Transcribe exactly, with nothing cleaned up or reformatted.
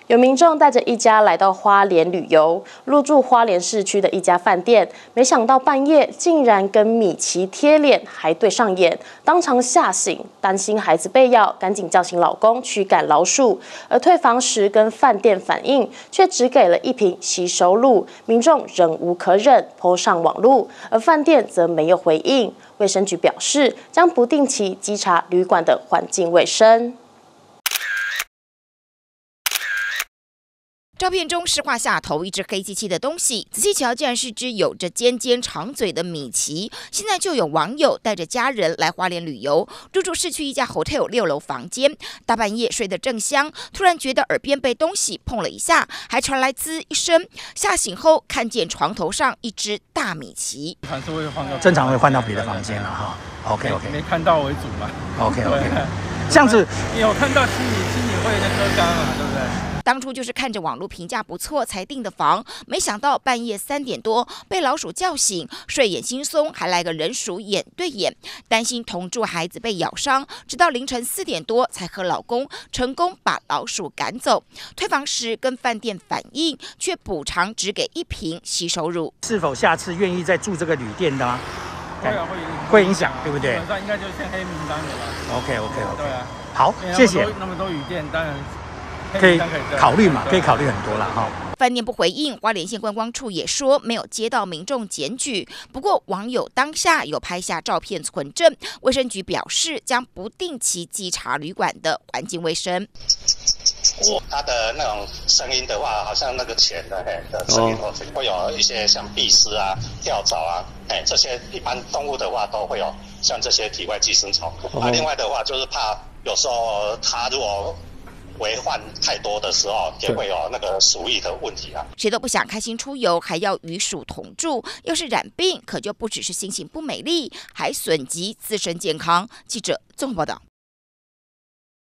有民众带着一家来到花莲旅游，入住花莲市区的一家饭店，没想到半夜竟然跟米奇贴脸，还对上眼，当场吓醒，担心孩子被咬，赶紧叫醒老公驱赶老鼠。而退房时跟饭店反映，却只给了一瓶洗手乳，民众忍无可忍，po上网路，而饭店则没有回应。卫生局表示，将不定期稽查旅馆的环境卫生。 照片中是画下头一只黑漆漆的东西，仔细瞧，竟然是只有着尖尖长嘴的米奇。现在就有网友带着家人来花莲旅游，入住市区一家 hotel 六楼房间，大半夜睡得正香，突然觉得耳边被东西碰了一下，还传来滋一声，吓醒后看见床头上一只大米奇。 还是会换到正常会换到别的房间了哈。OK OK， 没看到为主嘛。 OK OK， 这样子你有看到心里心里会那个干嘛，对不对？ 当初就是看着网络评价不错才订的房，没想到半夜三点多被老鼠叫醒，睡眼惺忪，还来个人鼠眼对眼，担心同住孩子被咬伤，直到凌晨四点多才和老公成功把老鼠赶走。退房时跟饭店反映，却补偿只给一瓶洗手乳。 是否下次愿意再住这个旅店的吗？ 会啊，会会影响，对不对？ 基本上应该就先黑名单的吧。 OK OK OK， 对啊， 好，谢谢。 那么多旅店，当然。 可以考虑嘛，可以考虑很多了哈。 饭店不回应，花莲县观光处也说没有接到民众检举。不过网友当下有拍下照片存证，卫生局表示将不定期稽查旅馆的环境卫生。 它的那种声音的话，好像那个钱的嘿的声音，会有一些像壁虱啊、跳蚤啊，哎，这些一般动物的话都会有像这些体外寄生虫。啊，另外的话就是怕有时候它如果 违反太多的时候，也会有那个鼠疫的问题啊。 谁都不想开心出游，还要与鼠同住，要是染病，可就不只是心情不美丽，还损及自身健康。记者综合报道。